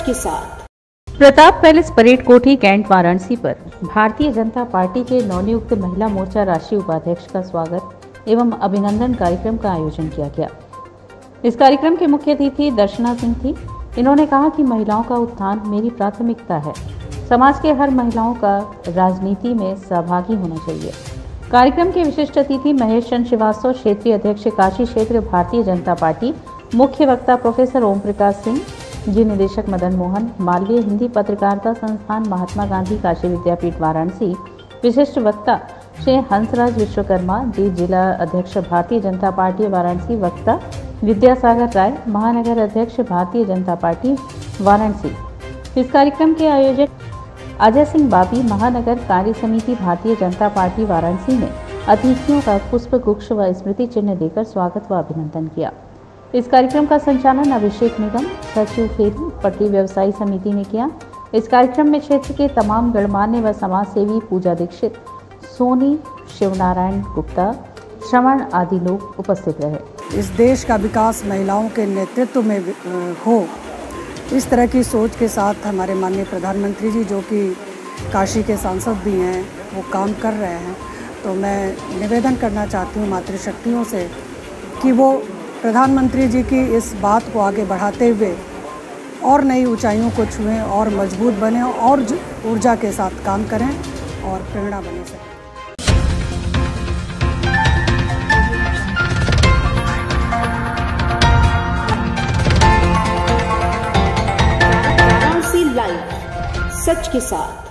के साथ। Pratap palace parade Kothi cantt Varanasi पर भारतीय जनता पार्टी के नवनियुक्त महिला मोर्चा राष्ट्रीय उपाध्यक्ष का स्वागत एवं अभिनंदन कार्यक्रम का आयोजन किया गया। इस कार्यक्रम के मुख्य अतिथि दर्शना सिंह थी। इन्होंने कहा कि महिलाओं का उत्थान मेरी प्राथमिकता है। समाज के हर महिलाओं का राजनीति में सहभागी होना चाहिए। कार्यक्रम के विशिष्ट अतिथि महेश चंद्र श्रीवास्तव, क्षेत्रीय अध्यक्ष काशी क्षेत्र भारतीय जनता पार्टी, मुख्य वक्ता प्रोफेसर ओम प्रकाश सिंह जी, निदेशक मदन मोहन, मालवीय हिंदी पत्रकारिता संस्थान महात्मा गांधी काशी विद्यापीठ वाराणसी, विशिष्ट वक्ता श्री हंसराज विश्वकर्मा जी, जिला अध्यक्ष भारतीय जनता पार्टी वाराणसी, वक्ता विद्यासागर राय, महानगर अध्यक्ष भारतीय जनता पार्टी वाराणसी। इस कार्यक्रम के आयोजक अजय सिंह बाबी, महानगर कार्य समिति भारतीय जनता पार्टी वाराणसी ने अतिथियों का पुष्प गुच्छ व स्मृति चिन्ह देकर स्वागत व अभिनंदन किया। इस कार्यक्रम का संचालन अभिषेक निगम, सचिव फेरी, पट्टी व्यवसायी समिति ने किया। इस कार्यक्रम में क्षेत्र के तमाम गणमान्य व समाज सेवी पूजा दीक्षित, सोनी, शिवनारायण गुप्ता, श्रवण आदि लोग उपस्थित रहे। इस देश का विकास महिलाओं के नेतृत्व में हो, इस तरह की सोच के साथ हमारे माननीय प्रधानमंत्री जी, जो कि काशी के सांसद भी हैं, वो काम कर रहे हैं। तो मैं निवेदन करना चाहती हूँ मातृशक्तियों से कि वो प्रधानमंत्री जी की इस बात को आगे बढ़ाते हुए और नई ऊंचाइयों को छुएं और मजबूत बने और ऊर्जा के साथ काम करें और प्रेरणा बने सकें। लाइव, सच के साथ।